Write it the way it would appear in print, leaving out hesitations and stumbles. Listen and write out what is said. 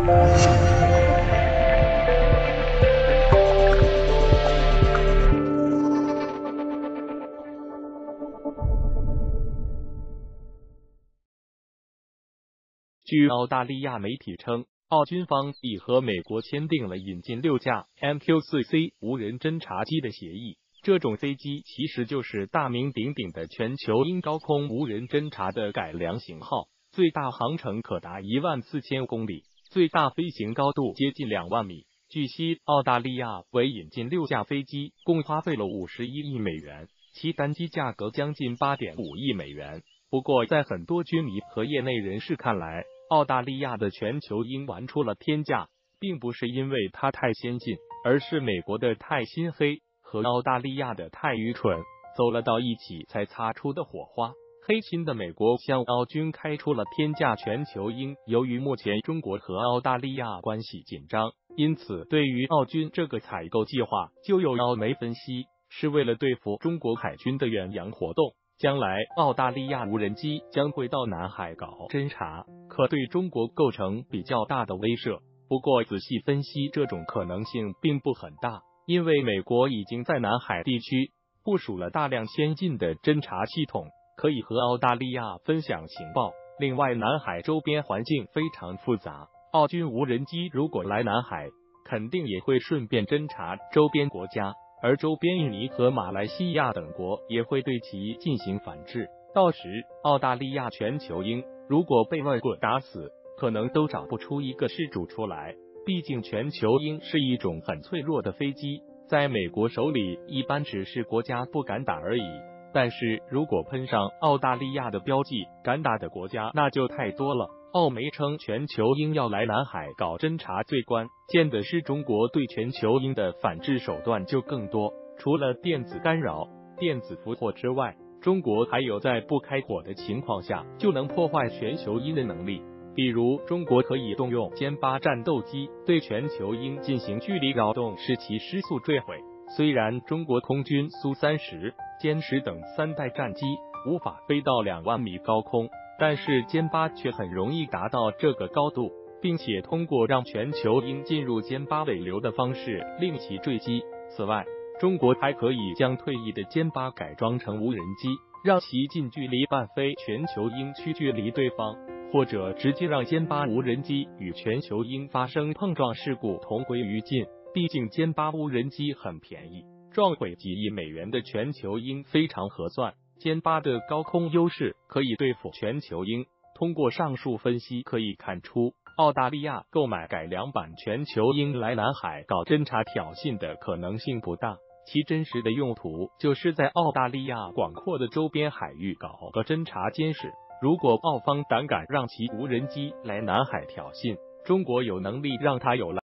据澳大利亚媒体称，澳军方已和美国签订了引进6架 MQ-4C 无人侦察机的协议。这种飞机其实就是大名鼎鼎的全球鹰高空无人侦察的改良型号，最大航程可达14000公里，最大飞行高度接近2万米。据悉，澳大利亚为引进6架飞机，共花费了51亿美元，其单机价格将近8.5亿美元。不过，在很多军迷和业内人士看来，澳大利亚的全球鹰玩出了天价，并不是因为它太先进，而是美国的太心黑和澳大利亚的太愚蠢走了到一起才擦出的火花。黑心的美国向澳军开出了天价全球鹰。由于目前中国和澳大利亚关系紧张，因此对于澳军这个采购计划，就有澳媒分析是为了对付中国海军的远洋活动。将来澳大利亚无人机将会到南海搞侦察，可对中国构成比较大的威慑。不过仔细分析，这种可能性并不很大，因为美国已经在南海地区部署了大量先进的侦察系统，可以和澳大利亚分享情报。另外，南海周边环境非常复杂，澳军无人机如果来南海，肯定也会顺便侦察周边国家。而周边印尼和马来西亚等国也会对其进行反制，到时澳大利亚全球鹰如果被外国打死，可能都找不出一个事主出来。毕竟全球鹰是一种很脆弱的飞机，在美国手里一般只是国家不敢打而已，但是如果喷上澳大利亚的标记，敢打的国家那就太多了。澳媒称全球鹰要来南海搞侦察，最关键的是中国对全球鹰的反制手段就更多。除了电子干扰、电子俘获之外，中国还有在不开火的情况下就能破坏全球鹰的能力。比如，中国可以动用歼8战斗机对全球鹰进行距离扰动，使其失速坠毁。虽然中国空军苏30、歼10等3代战机无法飞到2万米高空，但是歼8却很容易达到这个高度，并且通过让全球鹰进入歼8尾流的方式令其坠机。此外，中国还可以将退役的歼8改装成无人机，让其近距离伴飞全球鹰去距离对方，或者直接让歼8无人机与全球鹰发生碰撞事故，同归于尽。毕竟歼8无人机很便宜，撞毁几亿美元的全球鹰非常合算。歼8的高空优势可以对付全球鹰。通过上述分析可以看出，澳大利亚购买改良版全球鹰来南海搞侦察挑衅的可能性不大，其真实的用途就是在澳大利亚广阔的周边海域搞个侦察监视。如果澳方胆敢让其无人机来南海挑衅，中国有能力让它有来